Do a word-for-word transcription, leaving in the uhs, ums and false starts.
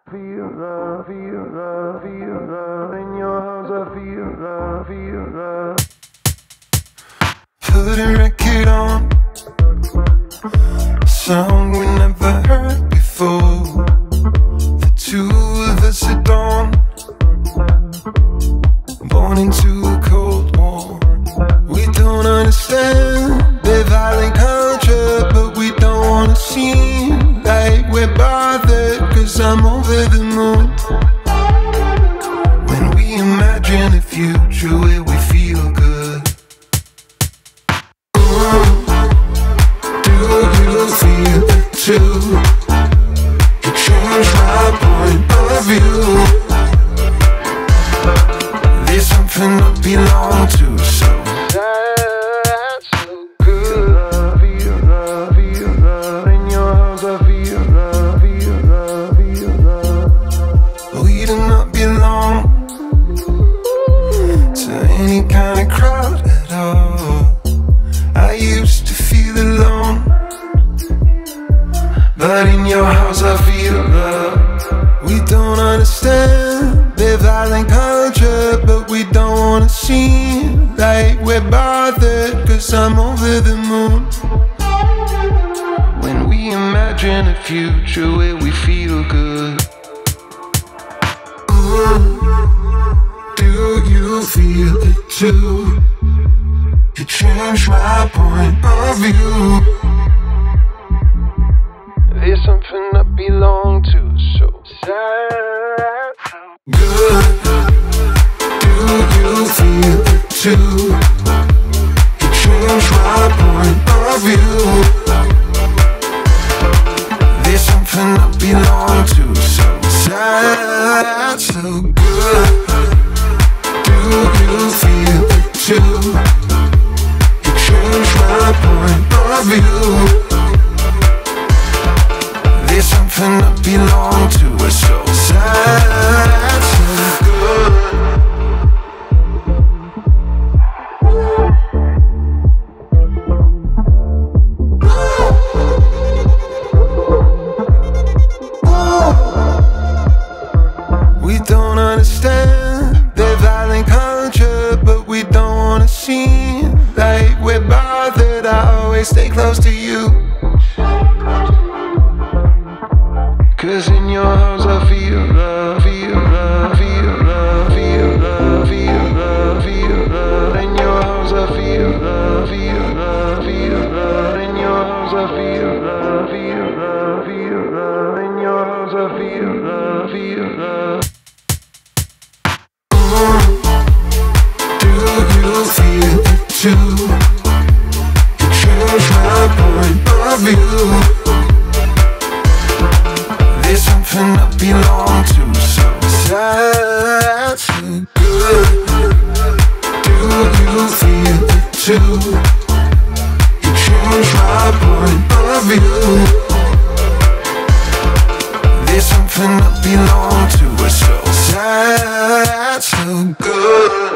Feel love, feel love, feel love. In your house I feel love, feel love. Put a record on, a song we never heard before. The two of us at dawn, born into a cold war. We don't understand the violent culture, but we don't wanna seem like we're bothered, cause I'm over the moon. When we imagine a future where we feel good. Ooh, do you feel it too? You changed my point of view. There's something I belong to, so that's so good. Feel love, feel love. In your house I feel love, feel love, feel love. we do not belong to any kind of crowd at all. I used to feel alone, but in your house I feel love. We don't understand the violent culture, but we don't wanna seem like we're bothered, cause I'm over the moon. When we imagine a future where we feel good. Ooh, do you feel it too? You changed my point of view. There's something I belong to, so sad, good. Do you feel it too? You changed my point of view. There's something I belong to, so sad, so good. Do you feel it too? You changed my point of view. There's something I belong to, we're so sad, so good. We don't understand the violent culture, but we don't wanna seem like we're bothered. I always stay close to you, cause in your house I feel love, feel love, feel love, feel love, feel love, feel love. In your house I feel love, feel love, feel love. In your house I feel love, feel love, feel love. In your house I feel love, feel love. Ooh, do you feel it too? You changed my point of view. There's something I belong to, so sad, so good. Do you feel it too? You changed my point of view. There's something I belong to, we're so sad, so good.